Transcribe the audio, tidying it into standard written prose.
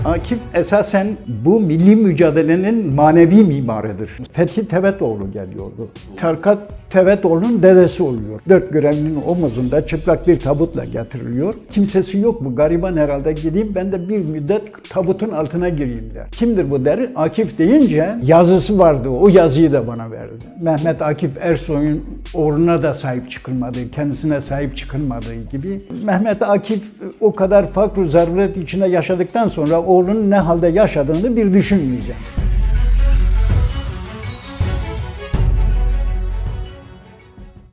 Akif esasen bu milli mücadelenin manevi mimarıdır. Fethi Tevetoğlu geliyordu. Tarkat Tevetoğlu'nun dedesi oluyor. 4 görevlinin omuzunda çıplak bir tabutla getiriliyor. Kimsesi yok, bu gariban herhalde, gideyim ben de bir müddet tabutun altına gireyim der. Kimdir bu der. Akif deyince yazısı vardı, o yazıyı da bana verdi. Mehmet Akif Ersoy'un oğluna da sahip çıkılmadığı, kendisine sahip çıkılmadığı gibi. Mehmet Akif o kadar fakr-ı zaruret içinde yaşadıktan sonra oğlunun ne halde yaşadığını bir düşünmeyeceğim.